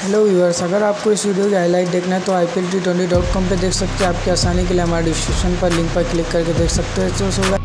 Hello viewers, अगर आपको इस वीडियो की हाईलाइट देखना है तो IPL T20.com पे देख सकते हैं। आपकी आसानी के लिए हमारे डिस्क्रिप्शन पर लिंक पर क्लिक करके देख सकते हैं। तो